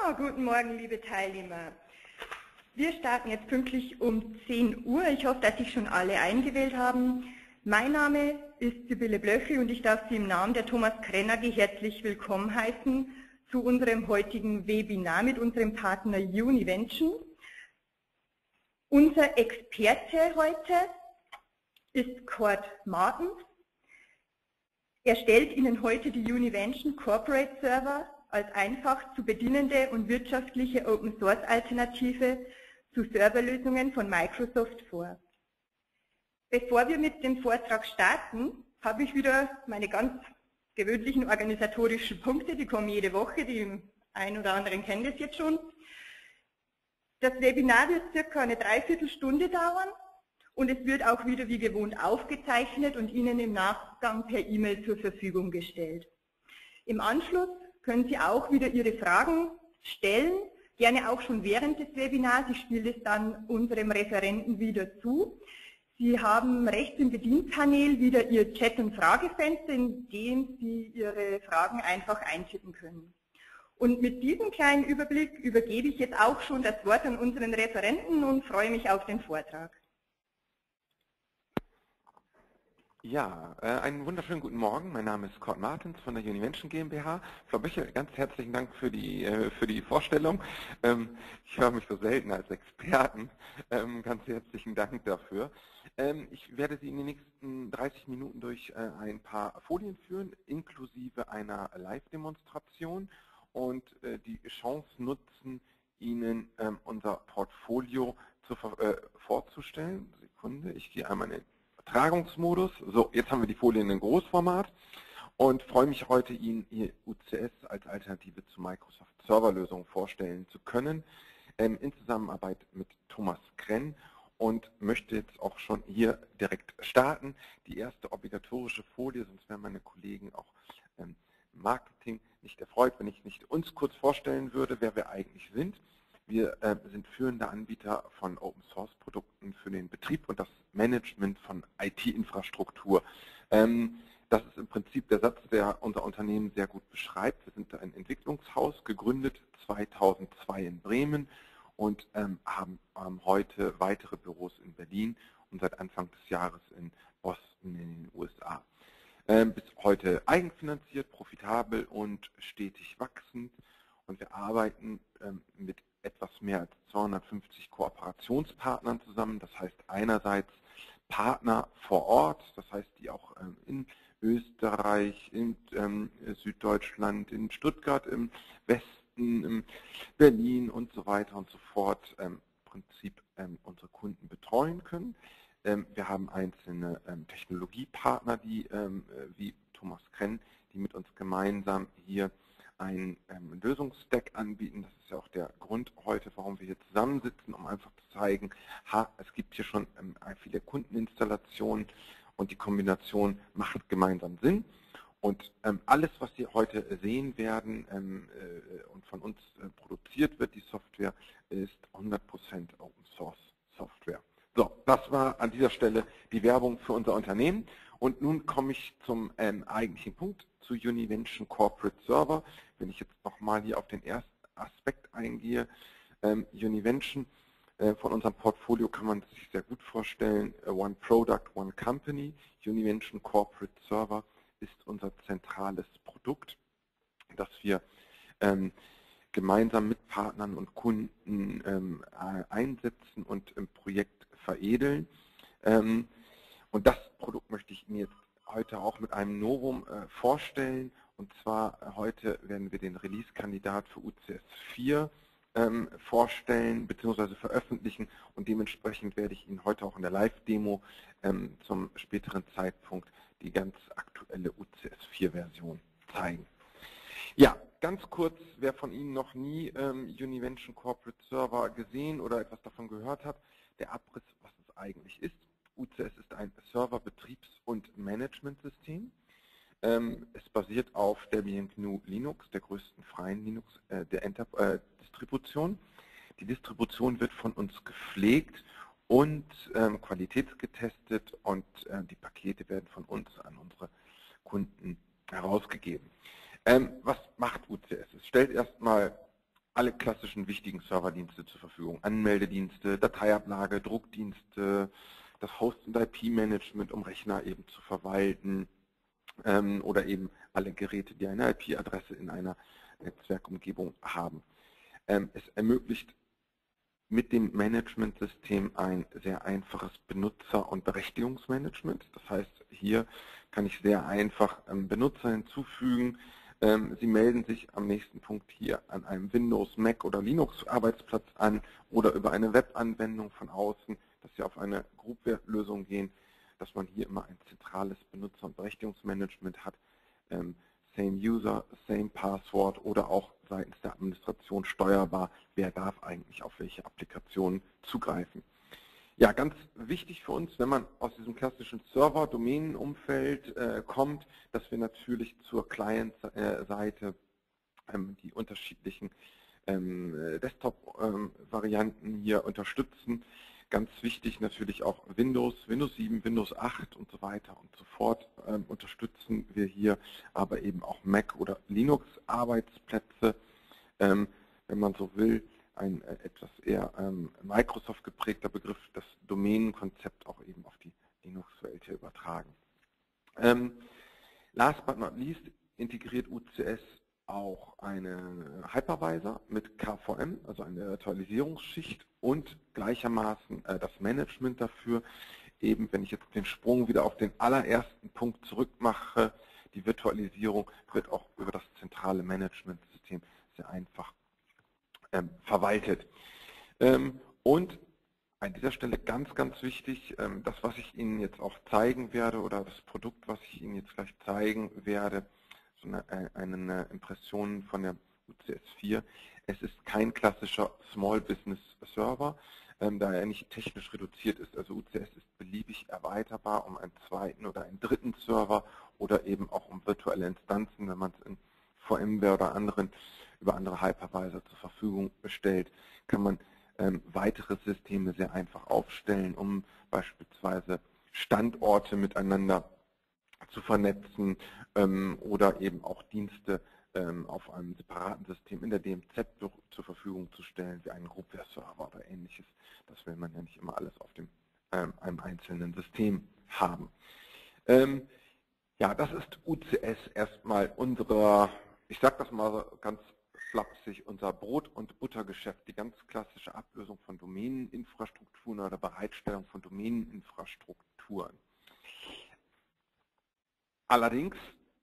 Guten Morgen, liebe Teilnehmer. Wir starten jetzt pünktlich um 10 Uhr. Ich hoffe, dass sich schon alle eingewählt haben. Mein Name ist Sibylle Blöchel und ich darf Sie im Namen der Thomas Krenn AG herzlich willkommen heißen zu unserem heutigen Webinar mit unserem Partner Univention. Unser Experte heute ist Cord Martens. Er stellt Ihnen heute die Univention Corporate Server als einfach zu bedienende und wirtschaftliche Open-Source-Alternative zu Serverlösungen von Microsoft vor. Bevor wir mit dem Vortrag starten, habe ich wieder meine ganz gewöhnlichen organisatorischen Punkte, die kommen jede Woche, die einen oder anderen kennen das jetzt schon. Das Webinar wird circa eine Dreiviertelstunde dauern und es wird auch wieder wie gewohnt aufgezeichnet und Ihnen im Nachgang per E-Mail zur Verfügung gestellt. Im Anschluss können Sie auch wieder Ihre Fragen stellen, gerne auch schon während des Webinars. Ich spiele es dann unserem Referenten wieder zu. Sie haben rechts im Bedienpanel wieder Ihr Chat- und Fragefenster, in dem Sie Ihre Fragen einfach eintippen können. Und mit diesem kleinen Überblick übergebe ich jetzt auch schon das Wort an unseren Referenten und freue mich auf den Vortrag. Ja, einen wunderschönen guten Morgen. Mein Name ist Cord Martens von der Univention GmbH. Frau Böchel, ganz herzlichen Dank für die Vorstellung. Ich höre mich so selten als Experten. Ganz herzlichen Dank dafür. Ich werde Sie in den nächsten 30 Minuten durch ein paar Folien führen, inklusive einer Live-Demonstration und die Chance nutzen, Ihnen unser Portfolio vorzustellen. Sekunde, ich gehe einmal in den Übertragungsmodus. So, jetzt haben wir die Folien in Großformat und freue mich heute, Ihnen Ihr UCS als Alternative zu Microsoft Serverlösungen vorstellen zu können, in Zusammenarbeit mit Thomas Krenn, und möchte jetzt auch schon hier direkt starten. Die erste obligatorische Folie, sonst wären meine Kollegen auch im Marketing nicht erfreut, wenn ich nicht uns kurz vorstellen würde, wer wir eigentlich sind. Wir sind führende Anbieter von Open-Source-Produkten für den Betrieb und das Management von IT-Infrastruktur. Das ist im Prinzip der Satz, der unser Unternehmen sehr gut beschreibt. Wir sind ein Entwicklungshaus, gegründet 2002 in Bremen und haben heute weitere Büros in Berlin und seit Anfang des Jahres in Boston in den USA. Bis heute eigenfinanziert, profitabel und stetig wachsend. Und wir arbeiten mit etwas mehr als 250 Kooperationspartnern zusammen. Das heißt einerseits Partner vor Ort, das heißt die auch in Österreich, in Süddeutschland, in Stuttgart, im Westen, in Berlin und so weiter und so fort im Prinzip unsere Kunden betreuen können. Wir haben einzelne Technologiepartner, die wie Thomas Krenn, die mit uns gemeinsam hier einen Lösungsstack anbieten. Das ist ja auch der Grund heute, warum wir hier zusammensitzen, um einfach zu zeigen, es gibt hier schon viele Kundeninstallationen und die Kombination macht gemeinsam Sinn. Und alles, was Sie heute sehen werden und von uns produziert wird, die Software, ist 100% Open Source Software. So, das war an dieser Stelle die Werbung für unser Unternehmen. Und nun komme ich zum eigentlichen Punkt, zu Univention Corporate Server. Wenn ich jetzt nochmal hier auf den ersten Aspekt eingehe, Univention, von unserem Portfolio kann man sich sehr gut vorstellen, One Product, One Company. Univention Corporate Server ist unser zentrales Produkt, das wir gemeinsam mit Partnern und Kunden einsetzen und im Projekt veredeln. Und das Produkt möchte ich Ihnen jetzt heute auch mit einem Novum vorstellen. Und zwar heute werden wir den Release-Kandidat für UCS 4 vorstellen bzw. veröffentlichen. Und dementsprechend werde ich Ihnen heute auch in der Live-Demo zum späteren Zeitpunkt die ganz aktuelle UCS 4-Version zeigen. Ja, ganz kurz, wer von Ihnen noch nie Univention Corporate Server gesehen oder etwas davon gehört hat, der Abriss, was es eigentlich ist. UCS ist ein Server-Betriebs- und Managementsystem. Es basiert auf Debian GNU Linux, der größten freien Linux Distribution. Die Distribution wird von uns gepflegt und qualitätsgetestet und die Pakete werden von uns an unsere Kunden herausgegeben. Was macht UCS? Es stellt erstmal alle klassischen wichtigen Serverdienste zur Verfügung. Anmeldedienste, Dateiablage, Druckdienste, das Host- und IP-Management, um Rechner eben zu verwalten, oder eben alle Geräte, die eine IP-Adresse in einer Netzwerkumgebung haben. Es ermöglicht mit dem Managementsystem ein sehr einfaches Benutzer- und Berechtigungsmanagement. Das heißt, hier kann ich sehr einfach Benutzer hinzufügen. Sie melden sich am nächsten Punkt hier an einem Windows, Mac oder Linux-Arbeitsplatz an oder über eine Webanwendung von außen, dass Sie auf eine Groupware-Lösung gehen, dass man hier immer ein zentrales Benutzer- und Berechtigungsmanagement hat. Same User, Same Password oder auch seitens der Administration steuerbar, wer darf eigentlich auf welche Applikationen zugreifen. Ja, ganz wichtig für uns, wenn man aus diesem klassischen Server-Domänenumfeld kommt, dass wir natürlich zur Client-Seite die unterschiedlichen Desktop-Varianten hier unterstützen. Ganz wichtig natürlich auch Windows 7, Windows 8 und so weiter und so fort unterstützen wir hier, aber eben auch Mac oder Linux-Arbeitsplätze, wenn man so will, ein etwas eher Microsoft geprägter Begriff, das Domänenkonzept auch eben auf die Linux-Welt hier übertragen. Last but not least integriert UCS auch einen Hypervisor mit KVM, also eine Virtualisierungsschicht und gleichermaßen das Management dafür. Eben, wenn ich jetzt den Sprung wieder auf den allerersten Punkt zurück mache, die Virtualisierung wird auch über das zentrale Managementsystem sehr einfach verwaltet. Und an dieser Stelle ganz, ganz wichtig, das, was ich Ihnen jetzt auch zeigen werde oder das Produkt, was ich Ihnen jetzt gleich zeigen werde, so eine Impression von der UCS 4. Es ist kein klassischer Small Business Server, da er nicht technisch reduziert ist. Also UCS ist beliebig erweiterbar um einen zweiten oder einen dritten Server oder eben auch um virtuelle Instanzen, wenn man es in VMware oder über andere Hypervisor zur Verfügung stellt, kann man weitere Systeme sehr einfach aufstellen, um beispielsweise Standorte miteinander zu vernetzen oder eben auch Dienste auf einem separaten System in der DMZ zur Verfügung zu stellen, wie einen Groupware-Server oder ähnliches. Das will man ja nicht immer alles auf einem einzelnen System haben. Ja, das ist UCS erstmal unsere, ich sage das mal ganz flapsig, unser Brot- und Buttergeschäft, die ganz klassische Ablösung von Domäneninfrastrukturen oder Bereitstellung von Domäneninfrastrukturen. Allerdings,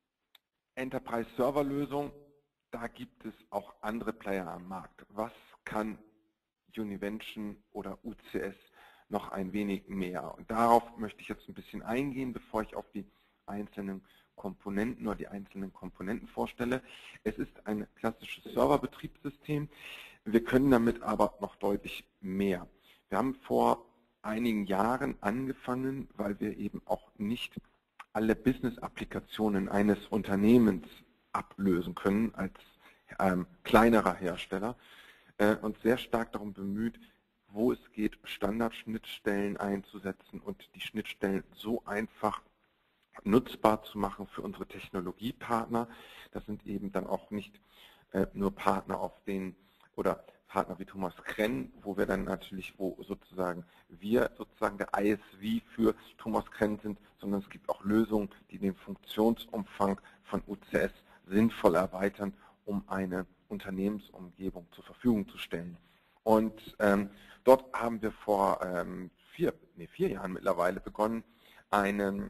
Enterprise-Server-Lösung, da gibt es auch andere Player am Markt. Was kann Univention oder UCS noch ein wenig mehr? Und darauf möchte ich jetzt ein bisschen eingehen, bevor ich auf die einzelnen Komponenten oder die einzelnen Komponenten vorstelle. Es ist ein klassisches Serverbetriebssystem. Wir können damit aber noch deutlich mehr. Wir haben vor einigen Jahren angefangen, weil wir eben auch nicht alle Business-Applikationen eines Unternehmens ablösen können als kleinerer Hersteller und sehr stark darum bemüht, wo es geht, Standardschnittstellen einzusetzen und die Schnittstellen so einfach nutzbar zu machen für unsere Technologiepartner. Das sind eben dann auch nicht nur Partner oder Partner wie Thomas Krenn, wo wir dann natürlich, wir sozusagen der ISV für Thomas Krenn sind, sondern es gibt auch Lösungen, die den Funktionsumfang von UCS sinnvoll erweitern, um eine Unternehmensumgebung zur Verfügung zu stellen. Und dort haben wir vor 4 Jahren mittlerweile begonnen, ein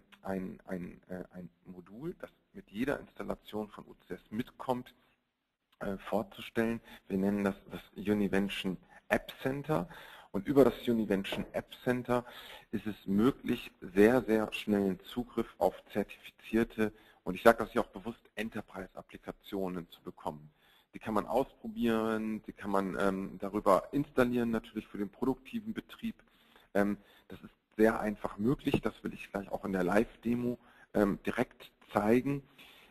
Modul, das mit jeder Installation von UCS mitkommt, vorzustellen. Wir nennen das Univention App Center und über das Univention App Center ist es möglich, sehr, sehr schnellen Zugriff auf zertifizierte, und ich sage das hier auch bewusst, Enterprise-Applikationen zu bekommen. Die kann man ausprobieren, die kann man darüber installieren, natürlich für den produktiven Betrieb. Das ist sehr einfach möglich, das will ich gleich auch in der Live-Demo direkt zeigen.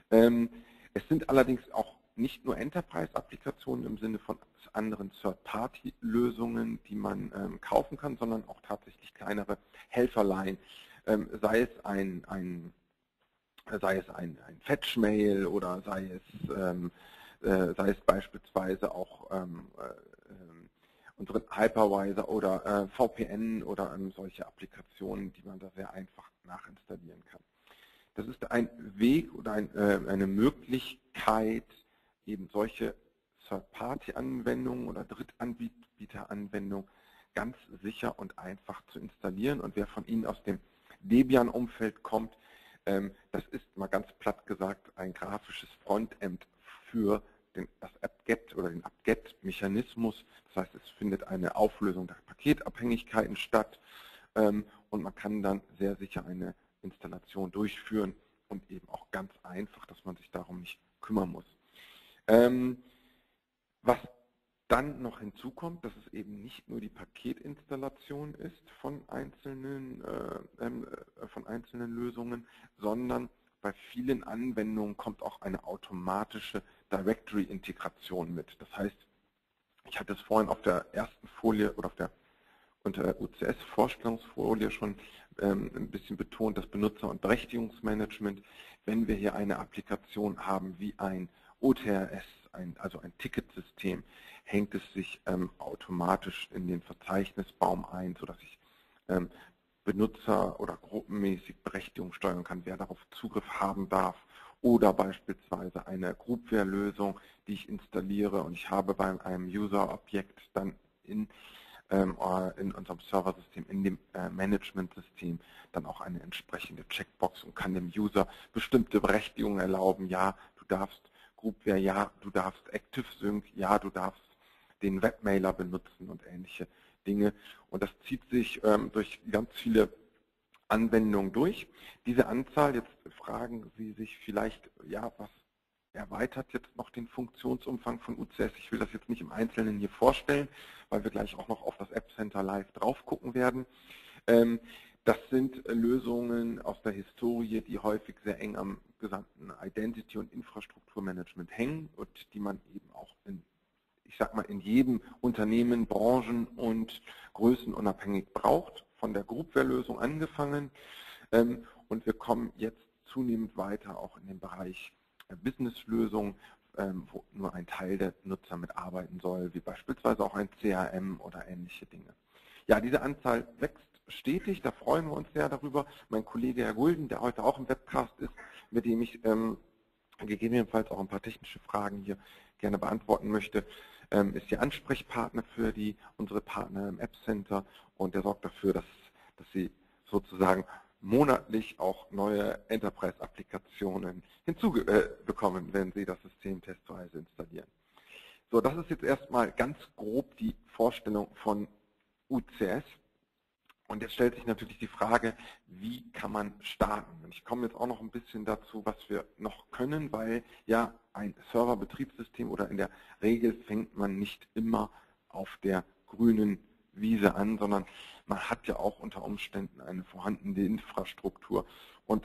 Es sind allerdings auch nicht nur Enterprise-Applikationen im Sinne von anderen Third-Party-Lösungen, die man kaufen kann, sondern auch tatsächlich kleinere Helferlein, sei es ein Fetch-Mail oder sei es sei es beispielsweise auch unseren Hypervisor oder VPN oder solche Applikationen, die man da sehr einfach nachinstallieren kann. Das ist ein Weg oder eine Möglichkeit, eben solche Third-Party-Anwendungen oder Drittanbieter-Anwendungen ganz sicher und einfach zu installieren. Und wer von Ihnen aus dem Debian-Umfeld kommt, das ist mal ganz platt gesagt ein grafisches Frontend für das apt-get oder den apt-get-Mechanismus. Das heißt, es findet eine Auflösung der Paketabhängigkeiten statt und man kann dann sehr sicher eine Installation durchführen und eben auch ganz einfach, dass man sich darum nicht kümmern muss. Was dann noch hinzukommt, dass es eben nicht nur die Paketinstallation ist von einzelnen Lösungen, sondern bei vielen Anwendungen kommt auch eine automatische Directory-Integration mit. Das heißt, ich hatte es vorhin auf der ersten Folie oder unter der UCS-Vorstellungsfolie schon ein bisschen betont, das Benutzer- und Berechtigungsmanagement. Wenn wir hier eine Applikation haben wie ein OTRS, also ein Ticketsystem, hängt es sich automatisch in den Verzeichnisbaum ein, sodass ich Benutzer- oder gruppenmäßig Berechtigung steuern kann, wer darauf Zugriff haben darf. Oder beispielsweise eine Groupware-Lösung, die ich installiere und ich habe bei einem User-Objekt dann in unserem Serversystem, in dem Management-System dann auch eine entsprechende Checkbox und kann dem User bestimmte Berechtigungen erlauben. Ja, du darfst Groupware, ja, du darfst ActiveSync, ja, du darfst den Webmailer benutzen und ähnliche Dinge. Und das zieht sich durch ganz viele Anwendungen durch. Diese Anzahl, jetzt fragen Sie sich vielleicht, ja, was erweitert jetzt noch den Funktionsumfang von UCS? Ich will das jetzt nicht im Einzelnen hier vorstellen, weil wir gleich auch noch auf das App Center Live drauf gucken werden. Das sind Lösungen aus der Historie, die häufig sehr eng am gesamten Identity- und Infrastrukturmanagement hängen und die man eben auch in jedem Unternehmen, Branchen und Größen unabhängig braucht, von der Groupware-Lösung angefangen. Und wir kommen jetzt zunehmend weiter auch in den Bereich Business-Lösungen, wo nur ein Teil der Nutzer mitarbeiten soll, wie beispielsweise auch ein CRM oder ähnliche Dinge. Ja, diese Anzahl wächst stetig, da freuen wir uns sehr darüber. Mein Kollege Herr Gulden, der heute auch im Webcast ist, mit dem ich gegebenenfalls auch ein paar technische Fragen hier gerne beantworten möchte, ist der Ansprechpartner für unsere Partner im App Center und der sorgt dafür, dass sie sozusagen monatlich auch neue Enterprise-Applikationen hinzubekommen, wenn sie das System testweise installieren. So, das ist jetzt erstmal ganz grob die Vorstellung von UCS. Und jetzt stellt sich natürlich die Frage, wie kann man starten? Und ich komme jetzt auch noch ein bisschen dazu, was wir noch können, weil ja ein Serverbetriebssystem oder in der Regel fängt man nicht immer auf der grünen Wiese an, sondern man hat ja auch unter Umständen eine vorhandene Infrastruktur. Und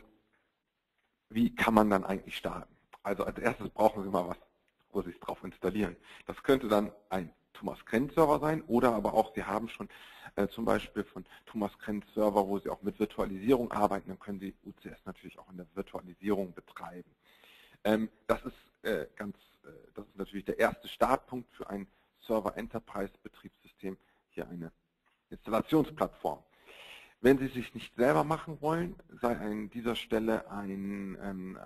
wie kann man dann eigentlich starten? Also als erstes brauchen Sie mal was, wo Sie es drauf installieren. Das könnte dann ein Thomas Krenz Server sein oder aber auch, Sie haben schon zum Beispiel von Thomas Krenz Server, wo Sie auch mit Virtualisierung arbeiten, dann können Sie UCS natürlich auch in der Virtualisierung betreiben. Das ist natürlich der erste Startpunkt für ein Server Enterprise Betriebssystem, hier eine Installationsplattform. Wenn Sie es sich nicht selber machen wollen, sei an dieser Stelle eine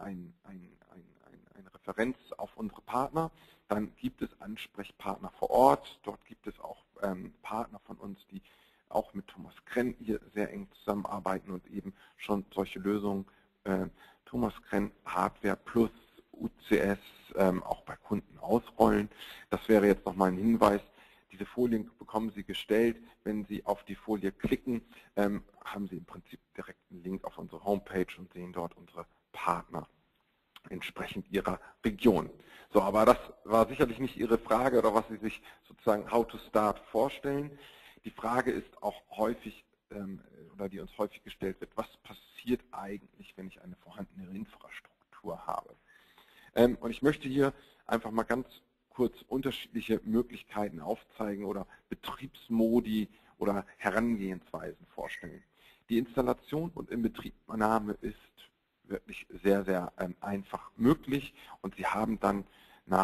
Referenz auf unsere Partner. Dann gibt es Ansprechpartner vor Ort. Dort gibt es auch Partner von uns, die auch mit Thomas Krenn hier sehr eng zusammenarbeiten und eben schon solche Lösungen, Thomas Krenn Hardware plus UCS, auch bei Kunden ausrollen. Das wäre jetzt nochmal ein Hinweis. Diese Folien bekommen Sie gestellt. Wenn Sie auf die Folie klicken, haben Sie im Prinzip direkt einen Link auf unsere Homepage und sehen dort unsere Partner entsprechend Ihrer Region. So, aber das war sicherlich nicht Ihre Frage oder was Sie sich sozusagen How to Start vorstellen. Die Frage ist auch häufig, oder die uns häufig gestellt wird, was passiert eigentlich, wenn ich eine vorhandene Infrastruktur habe? Und ich möchte hier einfach mal ganz kurz unterschiedliche Möglichkeiten aufzeigen oder Betriebsmodi oder Herangehensweisen vorstellen. Die Installation und Inbetriebnahme ist wirklich sehr, sehr einfach möglich und Sie haben dann nach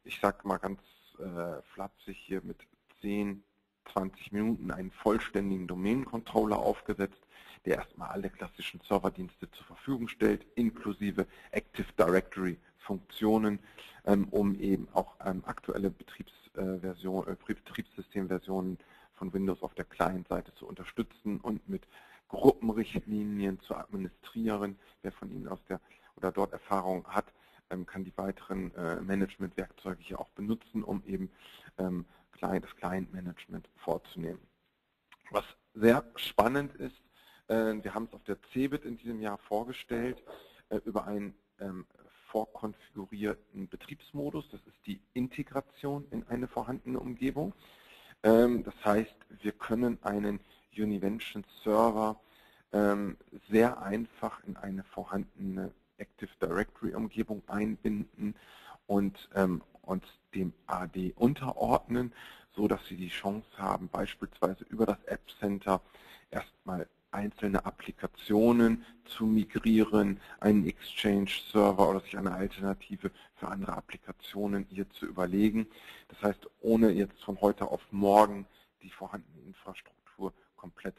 ich sage mal ganz flapsig hier mit 10, 20 Minuten einen vollständigen Domain-Controller aufgesetzt, der erstmal alle klassischen Serverdienste zur Verfügung stellt, inklusive Active Directory-Funktionen, um eben auch aktuelle Betriebssystemversionen von Windows auf der Client-Seite zu unterstützen und mit Gruppenrichtlinien zu administrieren. Wer von Ihnen aus der oder dort Erfahrung hat, kann die weiteren Management-Werkzeuge hier auch benutzen, um eben das Client-Management vorzunehmen. Was sehr spannend ist, wir haben es auf der CeBIT in diesem Jahr vorgestellt, über einen vorkonfigurierten Betriebsmodus. Das ist die Integration in eine vorhandene Umgebung. Das heißt, wir können einen Univention Server sehr einfach in eine vorhandene Active Directory Umgebung einbinden und uns dem AD unterordnen, so dass Sie die Chance haben, beispielsweise über das App Center erstmal einzelne Applikationen zu migrieren, einen Exchange-Server oder sich eine Alternative für andere Applikationen hier zu überlegen. Das heißt, ohne jetzt von heute auf morgen die vorhandene Infrastruktur komplett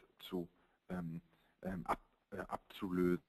abzulösen.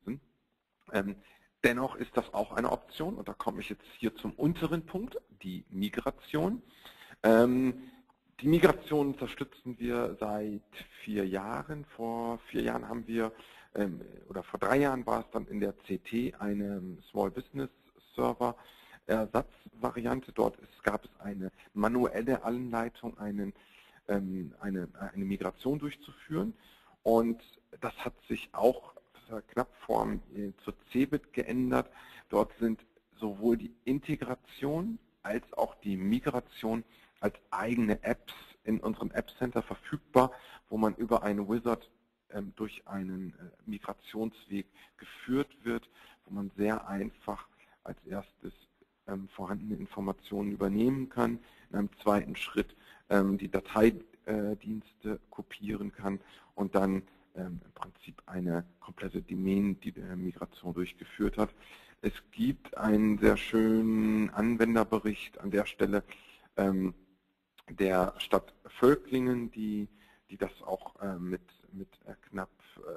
Dennoch ist das auch eine Option und da komme ich jetzt hier zum unteren Punkt, die Migration. Die Migration unterstützen wir seit 4 Jahren. Vor 4 Jahren haben wir, oder vor 3 Jahren war es dann in der CT eine Small Business Server Ersatzvariante. Dort gab es eine manuelle Anleitung, eine Migration durchzuführen. Und das hat sich auch knapp zur CeBIT geändert. Dort sind sowohl die Integration als auch die Migration als eigene Apps in unserem App Center verfügbar, wo man über einen Wizard durch einen Migrationsweg geführt wird, wo man sehr einfach als erstes vorhandene Informationen übernehmen kann, in einem zweiten Schritt die Dateidienste kopieren kann und dann im Prinzip eine komplette Domain, die Migration durchgeführt hat. Es gibt einen sehr schönen Anwenderbericht an der Stelle der Stadt Völklingen, die das auch mit knapp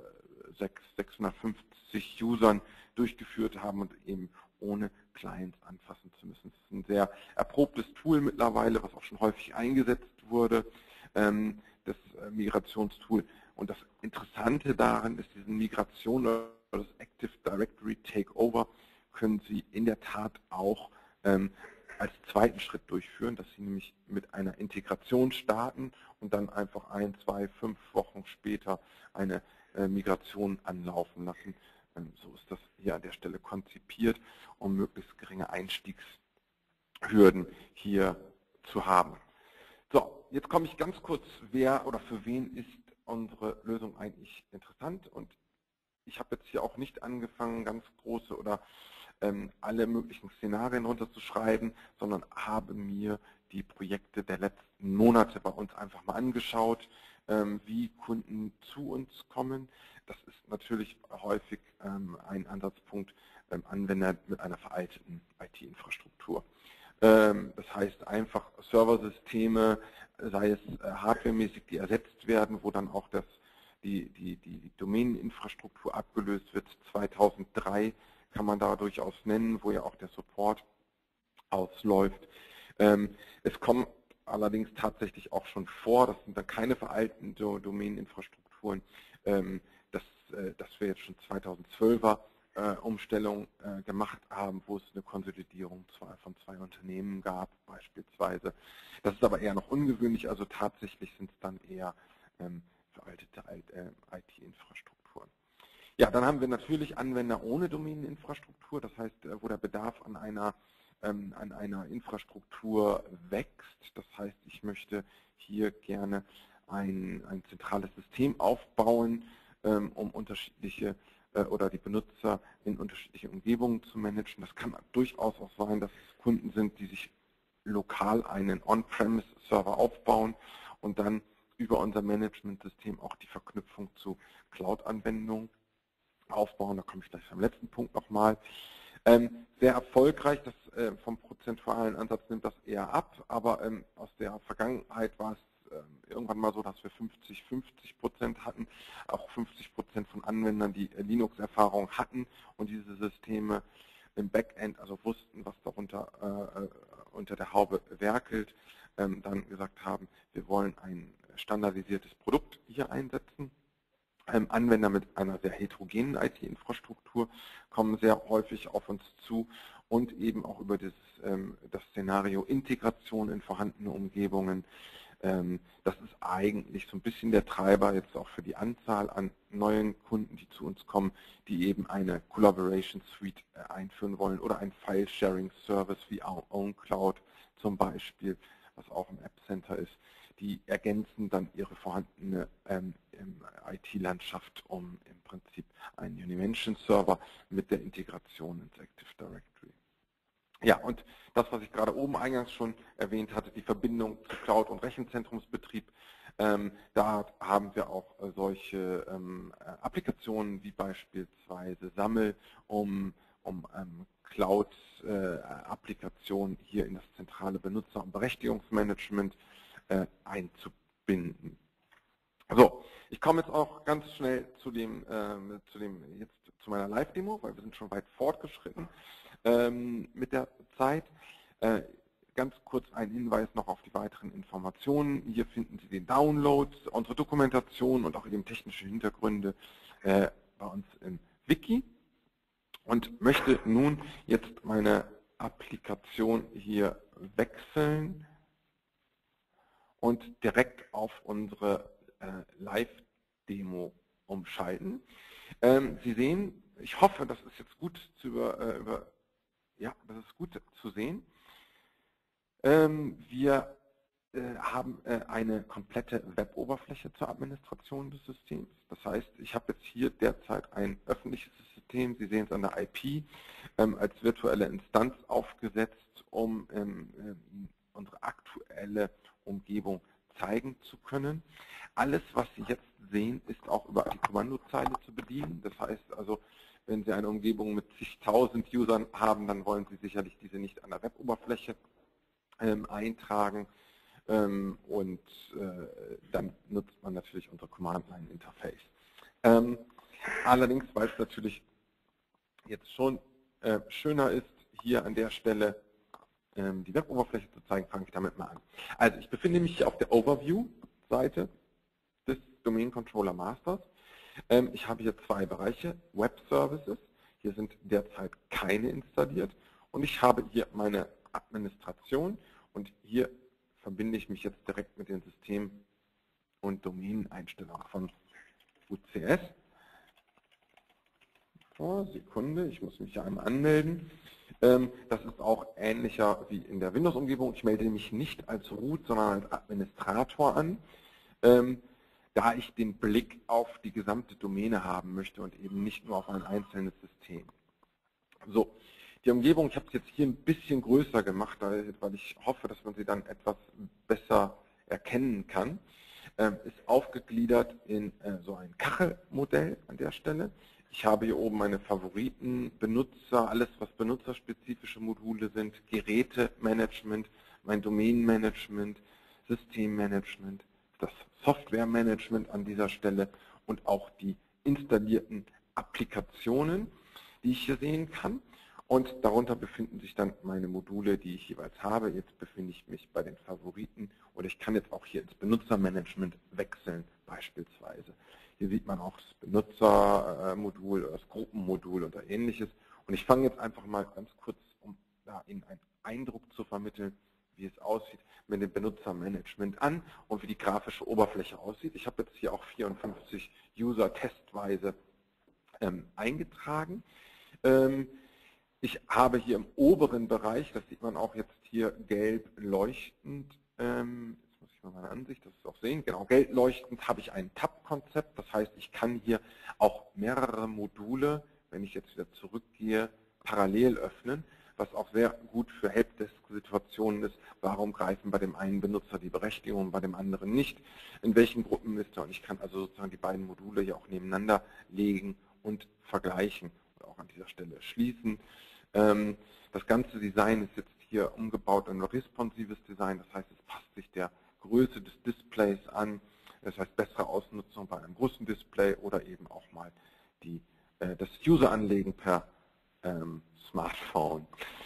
650 Usern durchgeführt haben und eben ohne Clients anfassen zu müssen. Das ist ein sehr erprobtes Tool mittlerweile, was auch schon häufig eingesetzt wurde, das Migrationstool. Und das Interessante daran ist, diese Migration oder das Active Directory Takeover können Sie in der Tat auch als zweiten Schritt durchführen, dass Sie nämlich mit einer Integration starten und dann einfach 1, 2, 5 Wochen später eine Migration anlaufen lassen. So ist das hier an der Stelle konzipiert, um möglichst geringe Einstiegshürden hier zu haben. So, jetzt komme ich ganz kurz, wer oder für wen ist unsere Lösung eigentlich interessant, und ich habe jetzt hier auch nicht angefangen, ganz große oder alle möglichen Szenarien runterzuschreiben, sondern habe mir die Projekte der letzten Monate bei uns einfach mal angeschaut, wie Kunden zu uns kommen. Das ist natürlich häufig ein Ansatzpunkt, Anwender mit einer veralteten IT-Infrastruktur. Das heißt einfach Serversysteme, sei es hardwaremäßig, die ersetzt werden, wo dann auch die Domäneninfrastruktur abgelöst wird. 2003 kann man da durchaus nennen, wo ja auch der Support ausläuft. Es kommt allerdings tatsächlich auch schon vor, das sind dann keine veralteten Domäneninfrastrukturen, dass wir jetzt schon 2012er Umstellung gemacht haben, wo es eine Konsolidierung von 2 Unternehmen gab beispielsweise. Das ist aber eher noch ungewöhnlich, also tatsächlich sind es dann eher veraltete IT-Infrastrukturen. Ja, dann haben wir natürlich Anwender ohne Domäneninfrastruktur, das heißt, wo der Bedarf an einer Infrastruktur wächst. Das heißt, ich möchte hier gerne ein zentrales System aufbauen, um unterschiedliche oder die Benutzer in unterschiedliche Umgebungen zu managen. Das kann durchaus auch sein, dass es Kunden sind, die sich lokal einen On-Premise-Server aufbauen und dann über unser Management-System auch die Verknüpfung zu Cloud-Anwendungen aufbauen. Da komme ich gleich am letzten Punkt nochmal. Sehr erfolgreich, das vom prozentualen Ansatz nimmt das eher ab, aber aus der Vergangenheit war es irgendwann mal so, dass wir 50-50% hatten, auch 50% von Anwendern, die Linux-Erfahrung hatten und diese Systeme im Backend, also wussten, was darunter unter der Haube werkelt, dann gesagt haben, wir wollen ein standardisiertes Produkt hier einsetzen. Anwender mit einer sehr heterogenen IT-Infrastruktur kommen sehr häufig auf uns zu und eben auch über das Szenario Integration in vorhandene Umgebungen. Das ist eigentlich so ein bisschen der Treiber jetzt auch für die Anzahl an neuen Kunden, die zu uns kommen, die eben eine Collaboration Suite einführen wollen oder ein File-Sharing-Service wie OwnCloud zum Beispiel, was auch im App Center ist. Die ergänzen dann ihre vorhandene IT-Landschaft um im Prinzip einen Univention-Server mit der Integration ins Active Directory. Ja, und das, was ich gerade oben eingangs schon erwähnt hatte, die Verbindung zu Cloud- und Rechenzentrumsbetrieb, da haben wir auch solche Applikationen wie beispielsweise Sammel, um Cloud-Applikationen hier in das zentrale Benutzer- und Berechtigungsmanagement einzubinden. So, ich komme jetzt auch ganz schnell zu meiner Live-Demo, weil wir sind schon weit fortgeschritten mit der Zeit. Ganz kurz ein Hinweis noch auf die weiteren Informationen. Hier finden Sie den Download, unsere Dokumentation und auch eben technische Hintergründe bei uns im Wiki. Und möchte nun jetzt meine Applikation hier wechseln und direkt auf unsere Live-Demo umschalten. Sie sehen, ich hoffe, das ist jetzt gut zu sehen. Wir haben eine komplette Web-Oberfläche zur Administration des Systems. Das heißt, ich habe jetzt hier derzeit ein öffentliches System, Sie sehen es an der IP, als virtuelle Instanz aufgesetzt, um unsere aktuelle Umgebung zeigen zu können. Alles, was Sie jetzt sehen, ist auch über die Kommandozeile zu bedienen. Das heißt also, wenn Sie eine Umgebung mit zigtausend Usern haben, dann wollen Sie sicherlich diese nicht an der Web-Oberfläche eintragen. Und dann nutzt man natürlich unser Command-Line-Interface. Allerdings, weil es natürlich jetzt schon schöner ist, hier an der Stelle die Web-Oberfläche zu zeigen, fange ich damit mal an. Also ich befinde mich hier auf der Overview-Seite des Domain Controller Masters. Ich habe hier zwei Bereiche, Web Services, hier sind derzeit keine installiert und ich habe hier meine Administration und hier verbinde ich mich jetzt direkt mit den System- und Domäneneinstellungen von UCS. Oh, Sekunde, ich muss mich hier einmal anmelden. Das ist auch ähnlicher wie in der Windows-Umgebung. Ich melde mich nicht als Root, sondern als Administrator an, da ich den Blick auf die gesamte Domäne haben möchte und eben nicht nur auf ein einzelnes System. So, die Umgebung, ich habe es jetzt hier ein bisschen größer gemacht, weil ich hoffe, dass man sie dann etwas besser erkennen kann, ist aufgegliedert in so ein Kachelmodell an der Stelle. Ich habe hier oben meine Favoriten, Benutzer, alles was benutzerspezifische Module sind, Gerätemanagement, mein Domänenmanagement, Systemmanagement, das Softwaremanagement an dieser Stelle und auch die installierten Applikationen, die ich hier sehen kann. Und darunter befinden sich dann meine Module, die ich jeweils habe. Jetzt befinde ich mich bei den Favoriten und ich kann jetzt auch hier ins Benutzermanagement wechseln beispielsweise. Hier sieht man auch das Benutzermodul oder das Gruppenmodul oder ähnliches. Und ich fange jetzt einfach mal ganz kurz, um da Ihnen einen Eindruck zu vermitteln, wie es aussieht, mit dem Benutzermanagement an und wie die grafische Oberfläche aussieht. Ich habe jetzt hier auch 54 User testweise eingetragen. Ich habe hier im oberen Bereich, das sieht man auch jetzt hier gelb leuchtend, jetzt muss ich mal meine Ansicht, das ist auch sehen, genau, gelb leuchtend habe ich ein Tab-Konzept, das heißt, ich kann hier auch mehrere Module, wenn ich jetzt wieder zurückgehe, parallel öffnen, was auch sehr gut für Helpdesk-Situationen ist, warum greifen bei dem einen Benutzer die Berechtigungen, bei dem anderen nicht, in welchen Gruppen ist er, und ich kann also sozusagen die beiden Module hier auch nebeneinander legen und vergleichen oder auch an dieser Stelle schließen. Das ganze Design ist jetzt hier umgebaut in ein responsives Design, das heißt, es passt sich der Größe des Displays an, das heißt bessere Ausnutzung bei einem großen Display oder eben auch mal das User-Anlegen per Smartphone.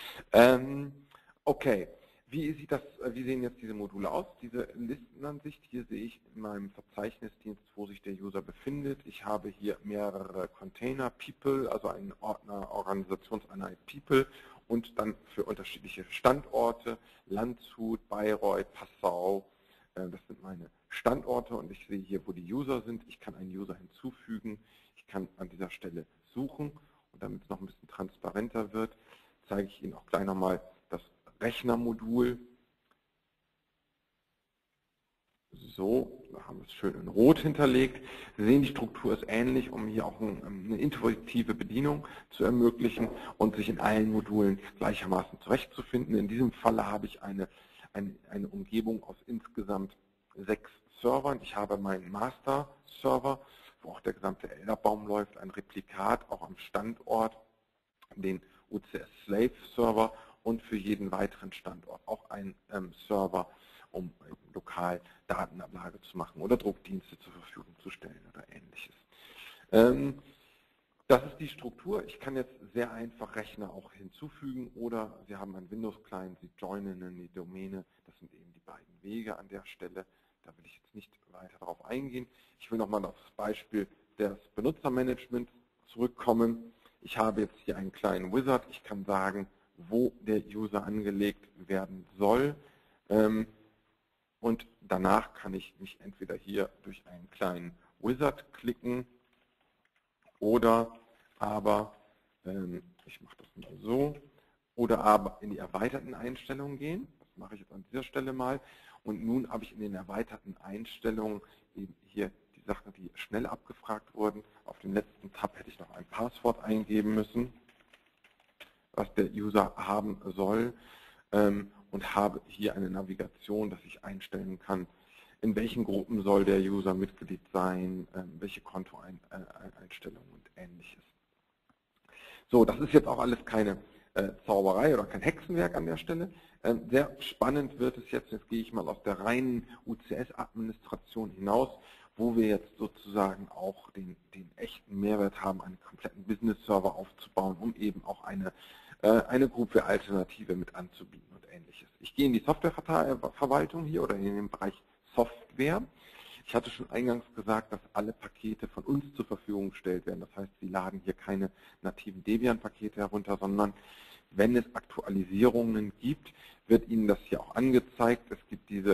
Okay, wie sehen jetzt diese Module aus? Diese Listenansicht, hier sehe ich in meinem Verzeichnisdienst, wo sich der User befindet. Ich habe hier mehrere Container, People, also einen Ordner, Organisationseinheit People und dann für unterschiedliche Standorte, Landshut, Bayreuth, Passau. Das sind meine Standorte und ich sehe hier, wo die User sind. Ich kann einen User hinzufügen. Ich kann an dieser Stelle suchen und damit es noch ein bisschen transparenter wird, zeige ich Ihnen auch gleich nochmal das Rechnermodul. So, da haben wir es schön in Rot hinterlegt. Sie sehen, die Struktur ist ähnlich, um hier auch eine intuitive Bedienung zu ermöglichen und sich in allen Modulen gleichermaßen zurechtzufinden. In diesem Falle habe ich eine Umgebung aus insgesamt 6 Servern. Ich habe meinen Master-Server, wo auch der gesamte LDAP-Baum läuft, ein Replikat auch am Standort, den UCS-Slave-Server und für jeden weiteren Standort auch ein Server, um lokal Datenablage zu machen oder Druckdienste zur Verfügung zu stellen oder Ähnliches. Das ist die Struktur. Ich kann jetzt sehr einfach Rechner auch hinzufügen oder Sie haben einen Windows-Client, Sie joinen in die Domäne. Das sind eben die beiden Wege an der Stelle. Da will ich jetzt nicht weiter darauf eingehen. Ich will nochmal auf das Beispiel des Benutzermanagements zurückkommen. Ich habe jetzt hier einen kleinen Wizard. Ich kann sagen, wo der User angelegt werden soll. Und danach kann ich mich entweder hier durch einen kleinen Wizard klicken oder aber, ich mache das mal so, oder aber in die erweiterten Einstellungen gehen. Das mache ich jetzt an dieser Stelle mal. Und nun habe ich in den erweiterten Einstellungen eben hier die Sachen, die schnell abgefragt wurden. Auf dem letzten Tab hätte ich noch ein Passwort eingeben müssen, was der User haben soll. Und habe hier eine Navigation, dass ich einstellen kann, in welchen Gruppen soll der User Mitglied sein, welche Kontoeinstellungen und Ähnliches. So, das ist jetzt auch alles keine Zauberei oder kein Hexenwerk an der Stelle. Sehr spannend wird es jetzt gehe ich mal aus der reinen UCS-Administration hinaus, wo wir jetzt sozusagen auch den echten Mehrwert haben, einen kompletten Business-Server aufzubauen, um eben auch eine Groupware-Alternative mit anzubieten und Ähnliches. Ich gehe in die Softwareverwaltung hier oder in den Bereich Software. Ich hatte schon eingangs gesagt, dass alle Pakete von uns zur Verfügung gestellt werden. Das heißt, Sie laden hier keine nativen Debian-Pakete herunter, sondern wenn es Aktualisierungen gibt, wird Ihnen das hier auch angezeigt. Es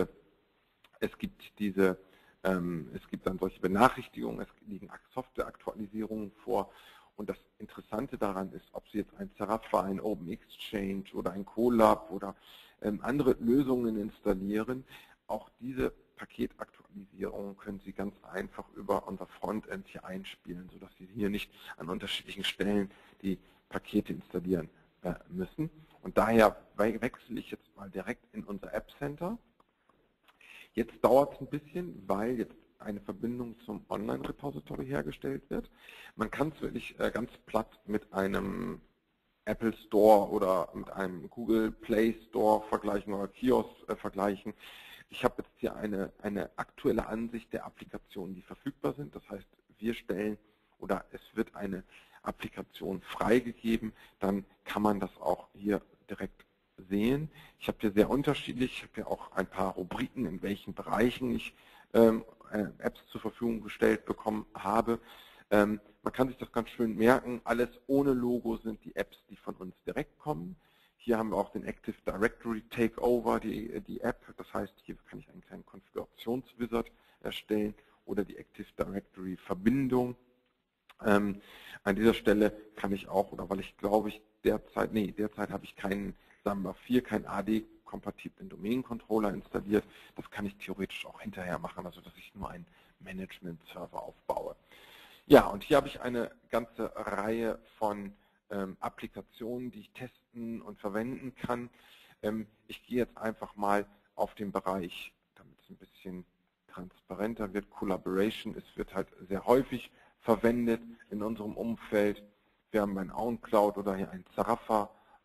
gibt dann solche Benachrichtigungen, es liegen Software-Aktualisierungen vor. Und das Interessante daran ist, ob Sie jetzt ein Zarafa, ein Open Exchange oder ein Colab oder andere Lösungen installieren, auch diese Paketaktualisierungen können Sie ganz einfach über unser Frontend hier einspielen, sodass Sie hier nicht an unterschiedlichen Stellen die Pakete installieren müssen. Und daher wechsle ich jetzt mal direkt in unser App Center. Jetzt dauert es ein bisschen, weil jetzt eine Verbindung zum Online-Repository hergestellt wird. Man kann es wirklich ganz platt mit einem Apple Store oder mit einem Google Play Store vergleichen oder Kiosk vergleichen. Ich habe jetzt hier eine aktuelle Ansicht der Applikationen, die verfügbar sind. Das heißt, wir stellen oder es wird eine Applikation freigegeben, dann kann man das auch hier direkt sehen. Ich habe hier sehr unterschiedlich, ich habe hier auch ein paar Rubriken, in welchen Bereichen ich Apps zur Verfügung gestellt bekommen habe. Man kann sich das ganz schön merken, alles ohne Logo sind die Apps, die von uns direkt kommen. Hier haben wir auch den Active Directory Takeover, die App, das heißt, hier kann ich einen kleinen Konfigurationswizard erstellen oder die Active Directory Verbindung. An dieser Stelle kann ich auch, oder weil ich glaube ich derzeit habe ich keinen Samba 4, keinen AD-kompatiblen Domain-Controller installiert. Das kann ich theoretisch auch hinterher machen, also dass ich nur einen Management-Server aufbaue. Ja, und hier habe ich eine ganze Reihe von Applikationen, die ich testen und verwenden kann. Ich gehe jetzt einfach mal auf den Bereich, damit es ein bisschen transparenter wird, Collaboration. Es wird halt sehr häufig verwendet in unserem Umfeld. Wir haben ein OwnCloud oder hier ein Zarafa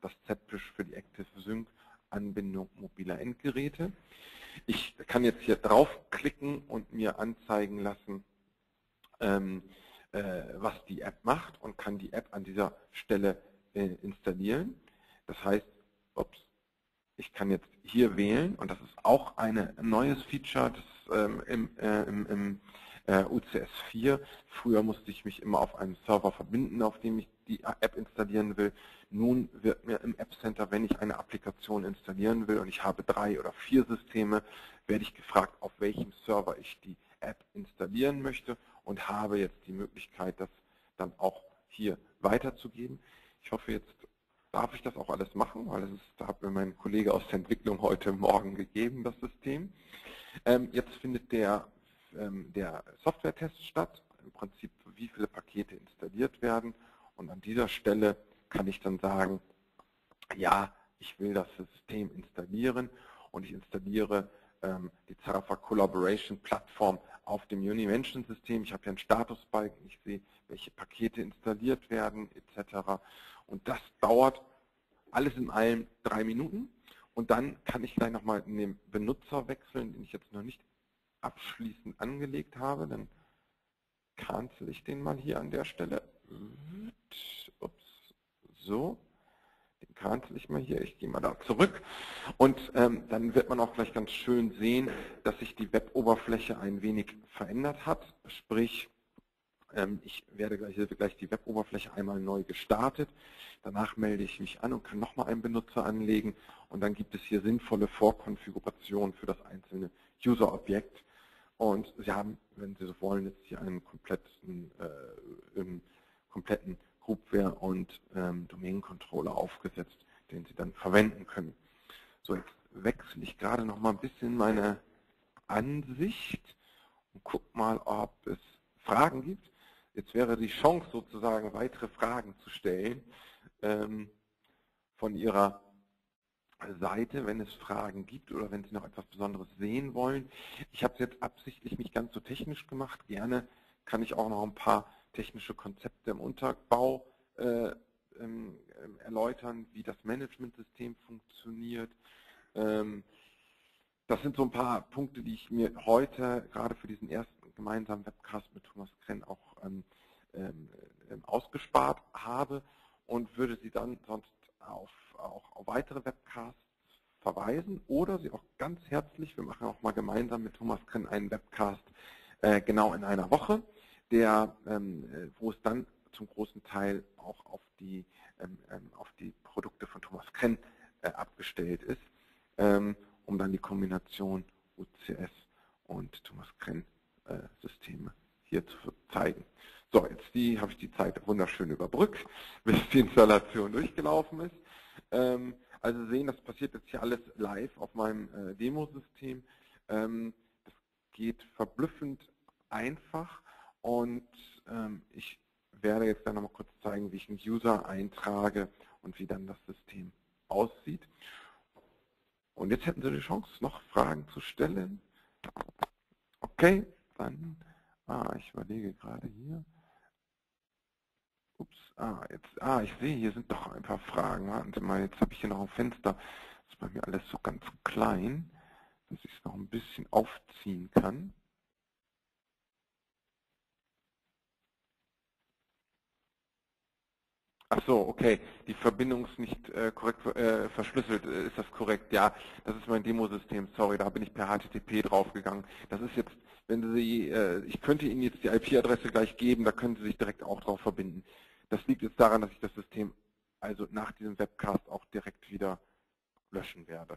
das Z-Push für die Active Sync Anbindung mobiler Endgeräte. Ich kann jetzt hier draufklicken und mir anzeigen lassen, was die App macht und kann die App an dieser Stelle installieren. Das heißt, ich kann jetzt hier wählen, und das ist auch ein neues Feature im UCS 4. Früher musste ich mich immer auf einen Server verbinden, auf dem ich die App installieren will. Nun wird mir im App Center, wenn ich eine Applikation installieren will und ich habe 3 oder 4 Systeme, werde ich gefragt, auf welchem Server ich die App installieren möchte und habe jetzt die Möglichkeit, das dann auch hier weiterzugeben. Ich hoffe, jetzt darf ich das auch alles machen, weil da hat mir mein Kollege aus der Entwicklung heute Morgen gegeben, das System. Jetzt findet der Software-Test statt, im Prinzip wie viele Pakete installiert werden, und an dieser Stelle kann ich dann sagen, ja, ich will das System installieren, und ich installiere die Zarafa Collaboration Plattform auf dem Univention-System. Ich habe hier einen Statusbalken, ich sehe, welche Pakete installiert werden etc. Und das dauert alles in allem 3 Minuten. Und dann kann ich gleich nochmal in den Benutzer wechseln, den ich jetzt noch nicht abschließend angelegt habe. Dann cancel ich den mal hier an der Stelle. Ups, so. Den cancel ich mal hier. Ich gehe mal da zurück. Und dann wird man auch gleich ganz schön sehen, dass sich die Web-Oberfläche ein wenig verändert hat. Sprich, ich werde gleich die Web-Oberfläche einmal neu gestartet. Danach melde ich mich an und kann nochmal einen Benutzer anlegen. Und dann gibt es hier sinnvolle Vorkonfigurationen für das einzelne User-Objekt. Und Sie haben, wenn Sie so wollen, jetzt hier einen kompletten Groupware und Domain-Controller aufgesetzt, den Sie dann verwenden können. So, jetzt wechsle ich gerade noch mal ein bisschen meine Ansicht und gucke mal, ob es Fragen gibt. Jetzt wäre die Chance sozusagen, weitere Fragen zu stellen von Ihrer Seite, wenn es Fragen gibt oder wenn Sie noch etwas Besonderes sehen wollen. Ich habe es jetzt absichtlich nicht ganz so technisch gemacht. Gerne kann ich auch noch ein paar technische Konzepte im Unterbau erläutern, wie das Managementsystem funktioniert. Das sind so ein paar Punkte, die ich mir heute gerade für diesen ersten gemeinsamen Webcast mit Thomas Krenn auch ausgespart habe und würde Sie dann sonst auch auf weitere Webcasts verweisen oder Sie auch ganz herzlich, wir machen auch mal gemeinsam mit Thomas Krenn einen Webcast genau in einer Woche, wo es dann zum großen Teil auch auf die Produkte von Thomas Krenn abgestellt ist, um dann die Kombination UCS und Thomas Krenn Systeme hier zu zeigen. So, jetzt habe ich die Zeit wunderschön überbrückt, bis die Installation durchgelaufen ist. Also sehen, das passiert jetzt hier alles live auf meinem Demosystem. Das geht verblüffend einfach und ich werde jetzt dann noch mal kurz zeigen, wie ich einen User eintrage und wie dann das System aussieht. Und jetzt hätten Sie die Chance, noch Fragen zu stellen. Okay, dann, ich überlege gerade hier. Ups, ich sehe, hier sind doch ein paar Fragen. Warten Sie mal, jetzt habe ich hier noch ein Fenster. Das ist bei mir alles so ganz klein, dass ich es noch ein bisschen aufziehen kann. Ach so, okay, die Verbindung ist nicht korrekt verschlüsselt, ist das korrekt? Ja, das ist mein Demosystem, sorry, da bin ich per HTTP draufgegangen. Das ist jetzt, wenn Sie, ich könnte Ihnen jetzt die IP-Adresse gleich geben, da können Sie sich direkt auch drauf verbinden. Das liegt jetzt daran, dass ich das System also nach diesem Webcast auch direkt wieder löschen werde.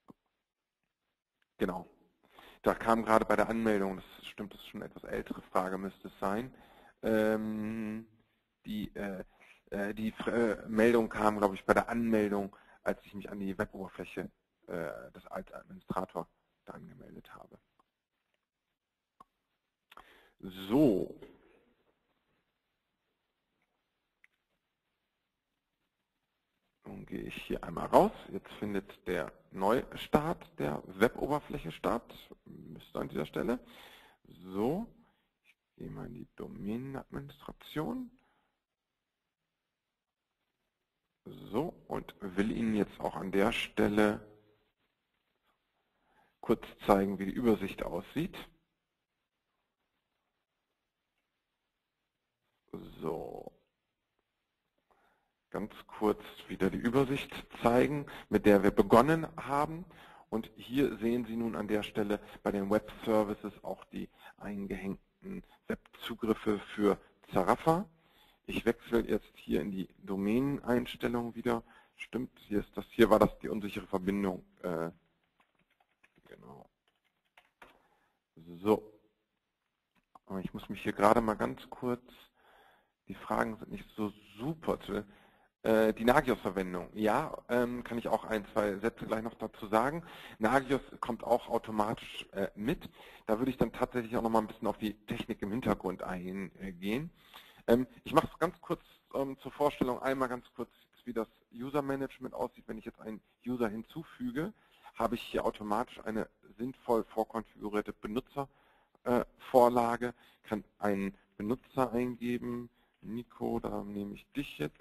Genau. Da kam gerade bei der Anmeldung, das stimmt, das ist schon eine etwas ältere Frage, müsste es sein. Die Meldung kam, glaube ich, bei der Anmeldung, als ich mich an die Web-Oberfläche als Administrator da angemeldet habe. So. Nun gehe ich hier einmal raus. Jetzt findet der Neustart der Web-Oberfläche statt. Müsste an dieser Stelle. So. Ich gehe mal in die Domain-Administration. So, und will Ihnen jetzt auch an der Stelle kurz zeigen, wie die Übersicht aussieht. So, ganz kurz wieder die Übersicht zeigen, mit der wir begonnen haben. Und hier sehen Sie nun an der Stelle bei den Web Services auch die eingehängten Webzugriffe für Zarafa. Ich wechsle jetzt hier in die Domäneneinstellung wieder. Stimmt, hier war das die unsichere Verbindung. Genau. So. Aber ich muss mich hier gerade mal ganz kurz, die Fragen sind nicht so super. Die Nagios-Verwendung, ja, kann ich auch ein, zwei Sätze gleich noch dazu sagen. Nagios kommt auch automatisch mit. Da würde ich dann tatsächlich auch noch mal ein bisschen auf die Technik im Hintergrund eingehen. Ich mache es ganz kurz zur Vorstellung, einmal ganz kurz, wie das User-Management aussieht. Wenn ich jetzt einen User hinzufüge, habe ich hier automatisch eine sinnvoll vorkonfigurierte Benutzervorlage, kann einen Benutzer eingeben. Nico, da nehme ich dich jetzt.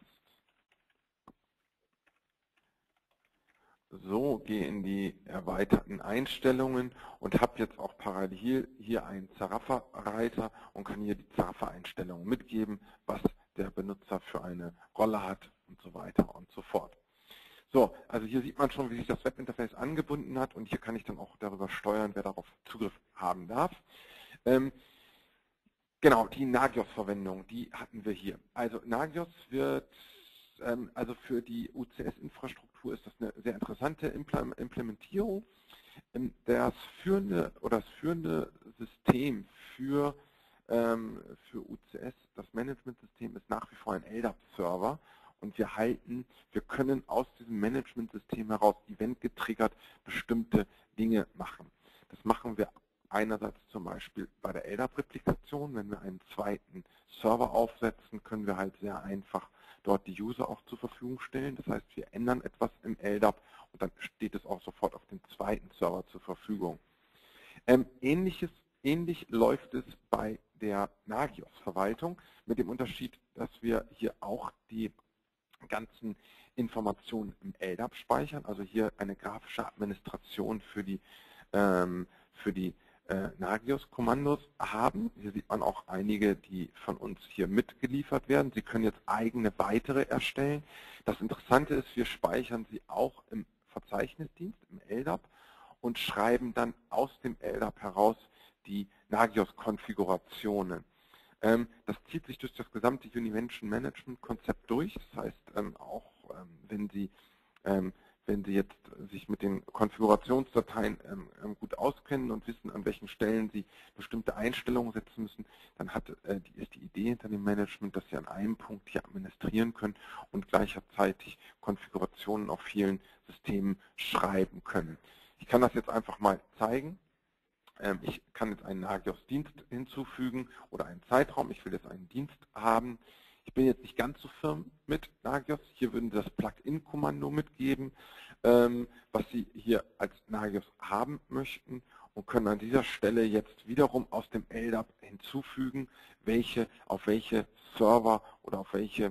So, gehe in die erweiterten Einstellungen und habe jetzt auch parallel hier einen Zarafa-Reiter und kann hier die Zarafa-Einstellungen mitgeben, was der Benutzer für eine Rolle hat und so weiter und so fort. So, also hier sieht man schon, wie sich das Webinterface angebunden hat und hier kann ich dann auch darüber steuern, wer darauf Zugriff haben darf. Genau, die Nagios-Verwendung, die hatten wir hier. Also Nagios wird, also für die UCS-Infrastruktur ist das eine sehr interessante Implementierung. Das führende System für UCS, das Managementsystem, ist nach wie vor ein LDAP-Server und wir können aus diesem Managementsystem heraus eventgetriggert bestimmte Dinge machen. Das machen wir einerseits zum Beispiel bei der LDAP-Replikation. Wenn wir einen zweiten Server aufsetzen, können wir halt sehr einfach dort die User auch zur Verfügung stellen. Das heißt, wir ändern etwas im LDAP und dann steht es auch sofort auf dem zweiten Server zur Verfügung. Ähnlich läuft es bei der Nagios-Verwaltung mit dem Unterschied, dass wir hier auch die ganzen Informationen im LDAP speichern, also hier eine grafische Administration für die Nagios-Kommandos haben. Hier sieht man auch einige, die von uns hier mitgeliefert werden. Sie können jetzt eigene weitere erstellen. Das Interessante ist, wir speichern sie auch im Verzeichnisdienst, im LDAP, und schreiben dann aus dem LDAP heraus die Nagios-Konfigurationen. Das zieht sich durch das gesamte Univention-Management-Konzept durch. Das heißt, auch wenn Sie jetzt sich mit den Konfigurationsdateien gut auskennen und wissen, an welchen Stellen Sie bestimmte Einstellungen setzen müssen, dann ist die Idee hinter dem Management, dass Sie an einem Punkt hier administrieren können und gleichzeitig Konfigurationen auf vielen Systemen schreiben können. Ich kann das jetzt einfach mal zeigen. Ich kann jetzt einen Nagios-Dienst hinzufügen oder einen Zeitraum. Ich will jetzt einen Dienst haben. Ich bin jetzt nicht ganz so firm mit Nagios. Hier würden Sie das Plugin-Kommando mitgeben, was Sie hier als Nagios haben möchten und können an dieser Stelle jetzt wiederum aus dem LDAP hinzufügen, auf welche Server oder auf welche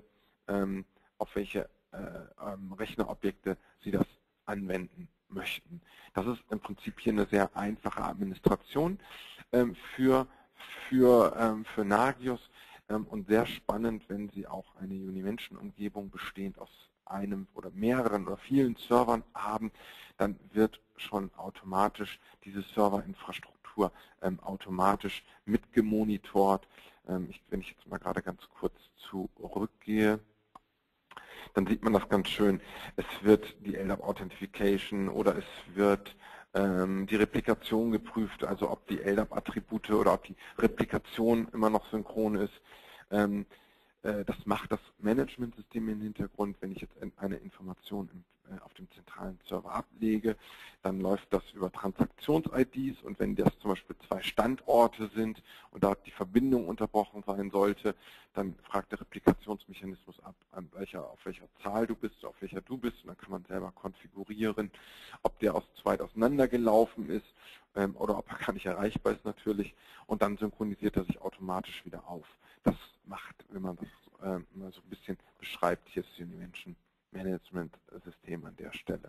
Rechnerobjekte Sie das anwenden möchten. Das ist im Prinzip hier eine sehr einfache Administration für Nagios und sehr spannend, wenn Sie auch eine Univention-Umgebung bestehend aus einem oder mehreren oder vielen Servern haben, dann wird schon automatisch diese Serverinfrastruktur automatisch mitgemonitort. Wenn ich jetzt mal gerade ganz kurz zurückgehe, dann sieht man das ganz schön. Es wird die LDAP Authentification oder es wird die Replikation geprüft, also ob die LDAP-Attribute oder ob die Replikation immer noch synchron ist. Das macht das Managementsystem im Hintergrund. Wenn ich jetzt eine Information auf dem zentralen Server ablege, dann läuft das über Transaktions-IDs und wenn das zum Beispiel 2 Standorte sind und dort die Verbindung unterbrochen sein sollte, dann fragt der Replikationsmechanismus ab, auf welcher Zahl du bist, auf welcher du bist und dann kann man selber konfigurieren, ob der aus 2 auseinandergelaufen ist oder ob er gar nicht erreichbar ist natürlich und dann synchronisiert er sich automatisch wieder auf. Das macht, wenn man das mal so ein bisschen beschreibt, hier das Univention Management-System an der Stelle.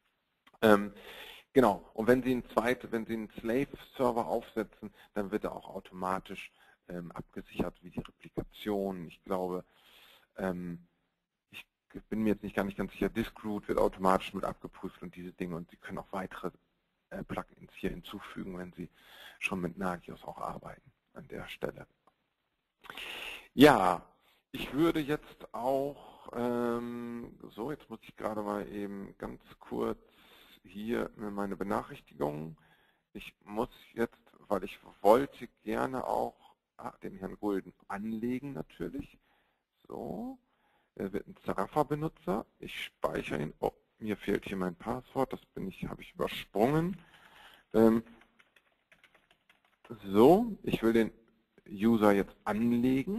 Genau, und wenn Sie einen Slave-Server aufsetzen, dann wird er auch automatisch abgesichert wie die Replikation. Ich glaube, ich bin mir jetzt gar nicht ganz sicher, Diskroot wird automatisch mit abgeprüft und diese Dinge, und Sie können auch weitere Plugins hier hinzufügen, wenn Sie schon mit Nagios auch arbeiten an der Stelle. Ja, ich würde jetzt auch, so, jetzt muss ich gerade mal eben ganz kurz hier meine Benachrichtigungen. Ich muss jetzt, weil ich wollte gerne auch den Herrn Gulden anlegen natürlich. So, er wird ein Zarafa-Benutzer. Ich speichere ihn. Oh, mir fehlt hier mein Passwort, das habe ich übersprungen. So, ich will den User jetzt anlegen.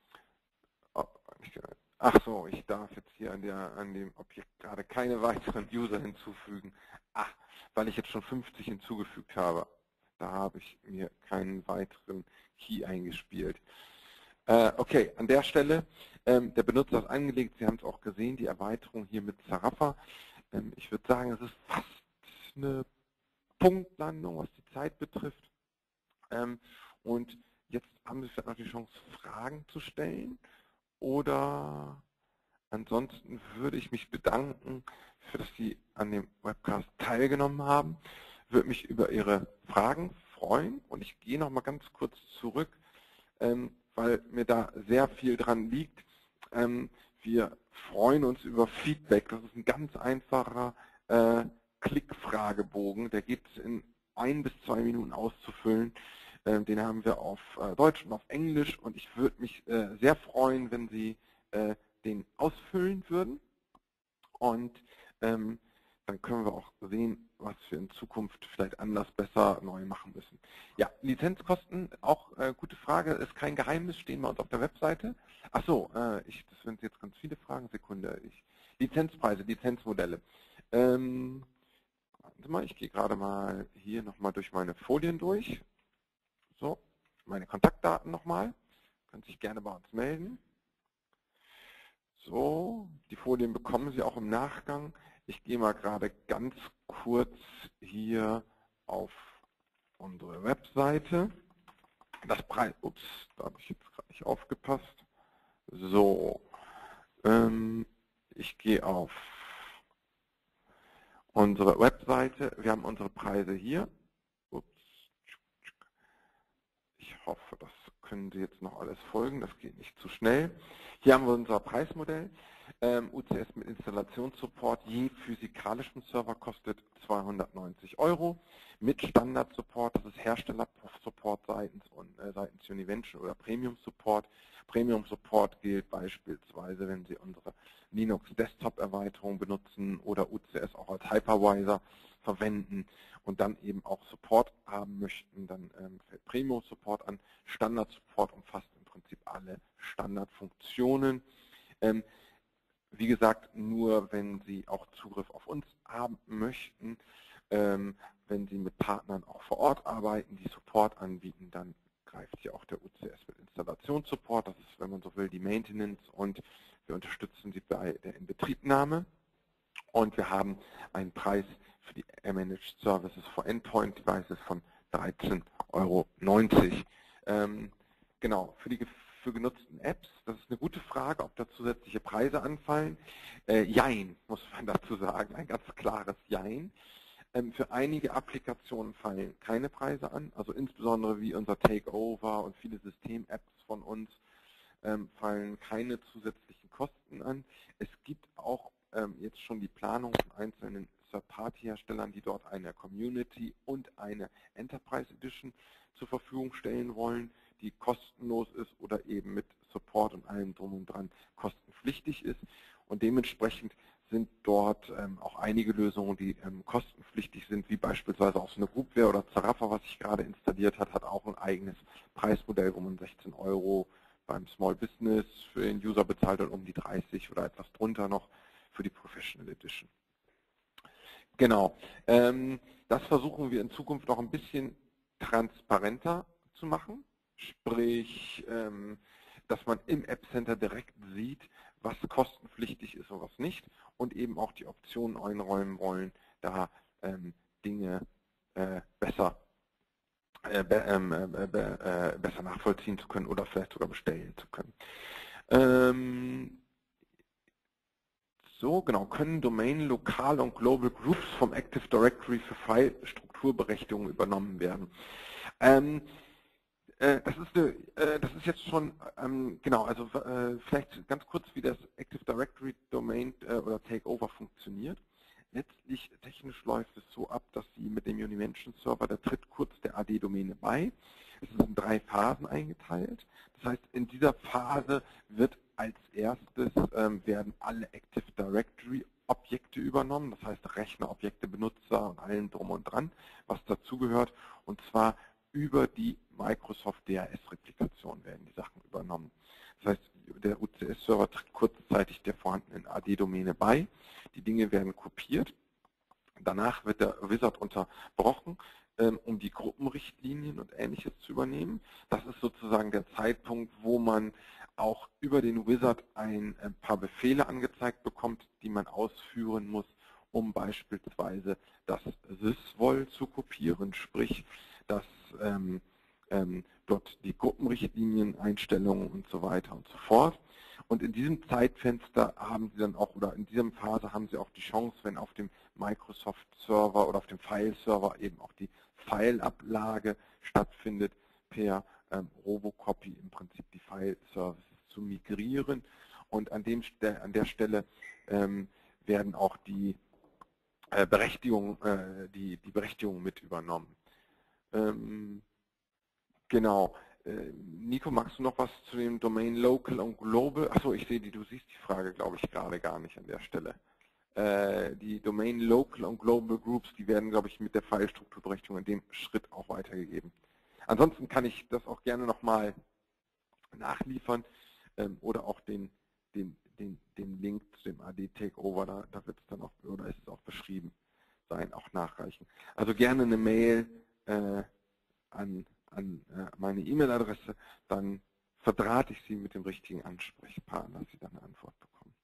Ach so, ich darf jetzt hier an dem Objekt gerade keine weiteren User hinzufügen. Ach, weil ich jetzt schon 50 hinzugefügt habe. Da habe ich mir keinen weiteren Key eingespielt. Okay, an der Stelle, der Benutzer ist angelegt, Sie haben es auch gesehen, die Erweiterung hier mit Zarafa. Ich würde sagen, es ist fast eine Punktlandung, was die Zeit betrifft. Und jetzt haben Sie vielleicht noch die Chance, Fragen zu stellen. Oder ansonsten würde ich mich bedanken, für dass Sie an dem Webcast teilgenommen haben. Würde mich über Ihre Fragen freuen. Und ich gehe noch mal ganz kurz zurück, weil mir da sehr viel dran liegt. Wir freuen uns über Feedback. Das ist ein ganz einfacher Klickfragebogen. Der geht in 1 bis 2 Minuten auszufüllen. Den haben wir auf Deutsch und auf Englisch, und ich würde mich sehr freuen, wenn Sie den ausfüllen würden, und dann können wir auch sehen, was wir in Zukunft vielleicht anders, besser, neu machen müssen. Ja, Lizenzkosten, auch gute Frage, ist kein Geheimnis, stehen bei uns auf der Webseite. Ach so, das sind jetzt ganz viele Fragen, Sekunde. Lizenzpreise, Lizenzmodelle. Warten Sie mal, ich gehe gerade mal hier nochmal durch meine Folien durch. So, meine Kontaktdaten nochmal. Können sich gerne bei uns melden. So, die Folien bekommen Sie auch im Nachgang. Ich gehe mal gerade ganz kurz hier auf unsere Webseite. Ups, da habe ich jetzt gerade nicht aufgepasst. So, ich gehe auf unsere Webseite. Wir haben unsere Preise hier. Ich hoffe, das können Sie jetzt noch alles folgen, das geht nicht zu schnell. Hier haben wir unser Preismodell. UCS mit Installationssupport je physikalischen Server kostet 290 €. Mit Standard-Support, das ist Hersteller-Support seitens Univention oder Premium-Support. Premium-Support gilt beispielsweise, wenn Sie unsere Linux-Desktop-Erweiterung benutzen oder UCS auch als Hypervisor verwenden und dann eben auch Support haben möchten, dann fällt Premium Support an. Standard Support umfasst im Prinzip alle Standardfunktionen. Wie gesagt, nur wenn Sie auch Zugriff auf uns haben möchten, wenn Sie mit Partnern auch vor Ort arbeiten, die Support anbieten, dann greift hier auch der UCS mit Installationssupport. Das ist, wenn man so will, die Maintenance, und wir unterstützen Sie bei der Inbetriebnahme. Und wir haben einen Preis für die Managed Services for Endpoint Devices von 13,90 €. Genau, für genutzten Apps, das ist eine gute Frage, ob da zusätzliche Preise anfallen. Jein, muss man dazu sagen, ein ganz klares Jein. Für einige Applikationen fallen keine Preise an, also insbesondere wie unser Takeover und viele System-Apps von uns fallen keine zusätzlichen Kosten an. Es gibt auch jetzt schon die Planung von einzelnen Third-Party-Herstellern, die dort eine Community und eine Enterprise Edition zur Verfügung stellen wollen, die kostenlos ist oder eben mit Support und allem drum und dran kostenpflichtig ist. Und dementsprechend sind dort auch einige Lösungen, die kostenpflichtig sind, wie beispielsweise auch so eine Groupware oder Zarafa, was sich gerade installiert hat, hat auch ein eigenes Preismodell, wo man 16 € beim Small Business für den User bezahlt und um die 30 oder etwas drunter noch für die Professional Edition. Genau, das versuchen wir in Zukunft noch ein bisschen transparenter zu machen, sprich, dass man im App Center direkt sieht, was kostenpflichtig ist und was nicht, und eben auch die Optionen einräumen wollen, da Dinge besser nachvollziehen zu können oder vielleicht sogar bestellen zu können. So, genau, können Domain, Lokal und Global Groups vom Active Directory für File-Strukturberechtigungen übernommen werden? Das ist jetzt schon, genau, also vielleicht ganz kurz, wie das Active Directory Domain oder Takeover funktioniert. Letztlich technisch läuft es so ab, dass Sie mit dem Univention Server, der tritt kurz der AD-Domäne bei. Es ist in 3 Phasen eingeteilt. Das heißt, in dieser Phase wird als erstes werden alle Active Directory Objekte übernommen, das heißt Rechner, Objekte, Benutzer und allem drum und dran, was dazugehört, und zwar über die Microsoft DAS-Replikation werden die Sachen übernommen. Das heißt, der UCS-Server tritt kurzzeitig der vorhandenen AD-Domäne bei, die Dinge werden kopiert, danach wird der Wizard unterbrochen, um die Gruppenrichtlinien und Ähnliches zu übernehmen. Das ist sozusagen der Zeitpunkt, wo man auch über den Wizard ein paar Befehle angezeigt bekommt, die man ausführen muss, um beispielsweise das sysvol zu kopieren, sprich, dass dort die Gruppenrichtlinien, Einstellungen und so weiter und so fort. Und in diesem Zeitfenster haben Sie dann auch, oder in dieser Phase haben Sie auch die Chance, wenn auf dem Microsoft Server oder auf dem File-Server eben auch die File-Ablage stattfindet, per Robocopy im Prinzip die File-Services zu migrieren. Und an der Stelle werden auch die Berechtigungen mit übernommen. Genau. Nico, magst du noch was zu dem Domain Local und Global? Achso, ich sehe du siehst die Frage, glaube ich, gerade gar nicht an der Stelle. Die Domain Local und Global Groups, die werden, glaube ich, mit der File-Strukturberechtigung in dem Schritt auch weitergegeben. Ansonsten kann ich das auch gerne nochmal nachliefern oder auch den Link zu dem AD-Takeover, da wird es dann auch, oder ist es auch beschrieben sein, auch nachreichen. Also gerne eine Mail an meine E-Mail-Adresse, dann verdrahte ich Sie mit dem richtigen Ansprechpartner, dass Sie dann eine Antwort bekommen.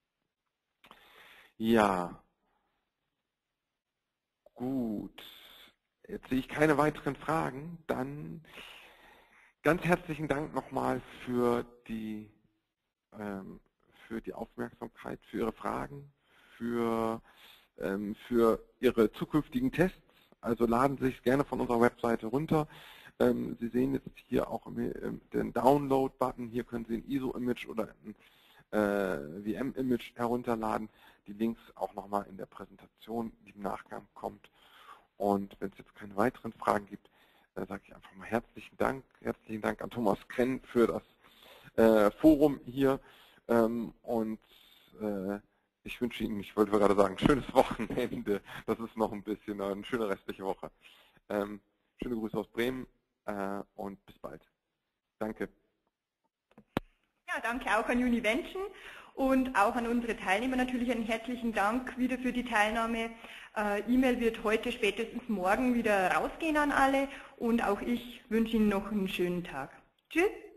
Ja, gut. Jetzt sehe ich keine weiteren Fragen. Dann ganz herzlichen Dank nochmal für die Aufmerksamkeit, für Ihre Fragen, für Ihre zukünftigen Tests. Also laden Sie sich gerne von unserer Webseite runter. Sie sehen jetzt hier auch den Download-Button. Hier können Sie ein ISO-Image oder ein VM-Image herunterladen. Die Links auch nochmal in der Präsentation, die im Nachgang kommt. Und wenn es jetzt keine weiteren Fragen gibt, sage ich einfach mal herzlichen Dank. Herzlichen Dank an Thomas Krenn für das Forum hier. Und ich wünsche Ihnen, ich wollte gerade sagen, ein schönes Wochenende. Das ist noch ein bisschen eine schöne restliche Woche. Schöne Grüße aus Bremen und bis bald. Danke. Ja, danke auch an Univention und auch an unsere Teilnehmer natürlich einen herzlichen Dank wieder für die Teilnahme. E-Mail wird heute spätestens morgen wieder rausgehen an alle und auch ich wünsche Ihnen noch einen schönen Tag. Tschüss.